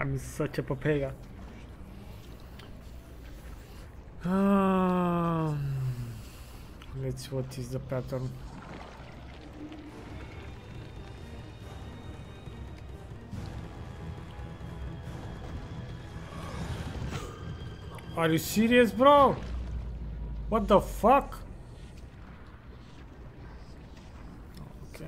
I'm such a papaya. Let's see what is the pattern. Are you serious, bro? What the fuck? Okay.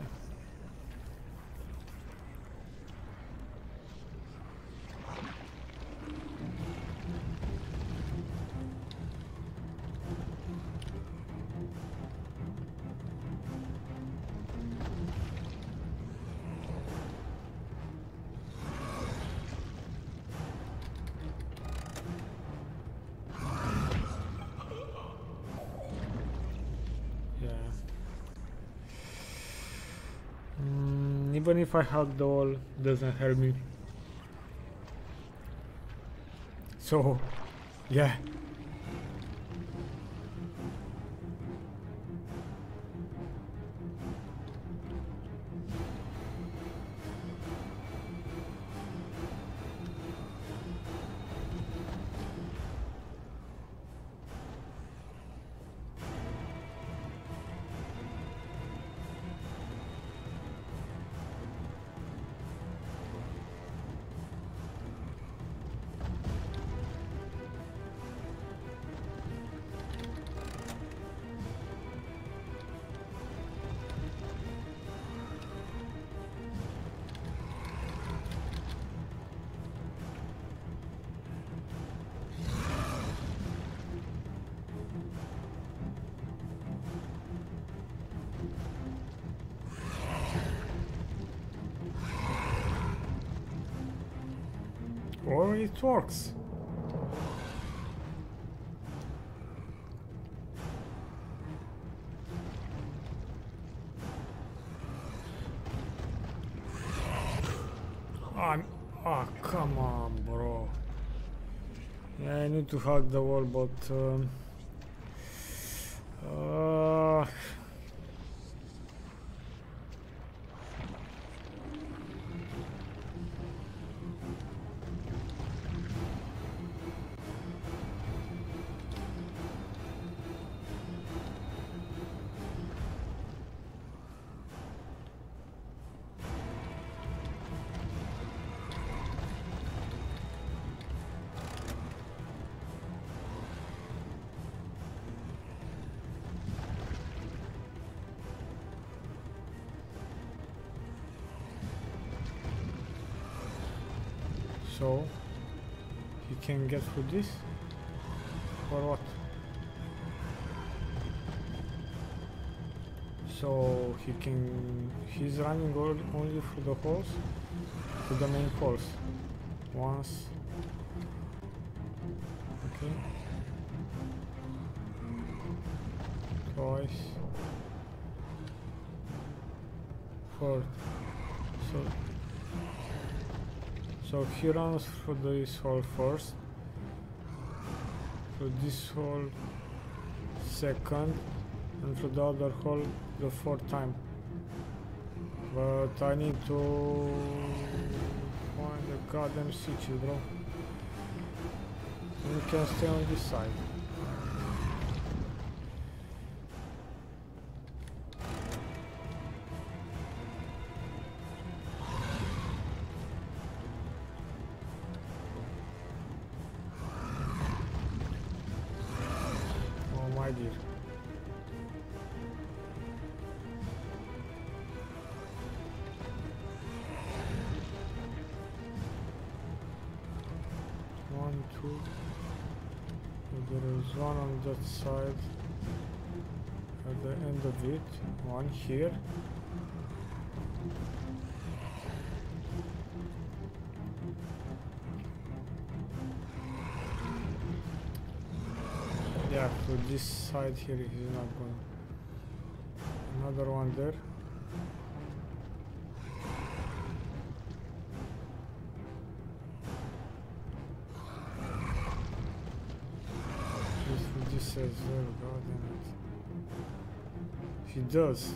Even if I hug the wall, doesn't help me. So, yeah. Or it works. Oh, come on, bro. Yeah, I need to hug the wall, but so he can get through this, or what? So he's running only through the holes to the main holes. Once. Okay. Twice. Fourth. So he runs through this hole first, through this hole second, and through the other hole the fourth time. But I need to find the goddamn switches, bro. And you can stay on this side. Dear. One, two. There is one on that side at the end of it. One here. Yeah, so this side here is not going. Another one there. This says, oh god damn it. He does.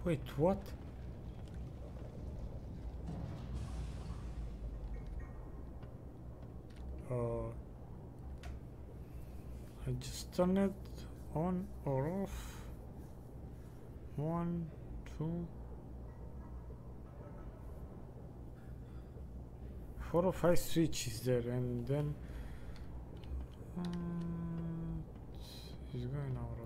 Wait, what? I just turn it on or off. 1, 2, 4 or 5 switches there, and then it's going out.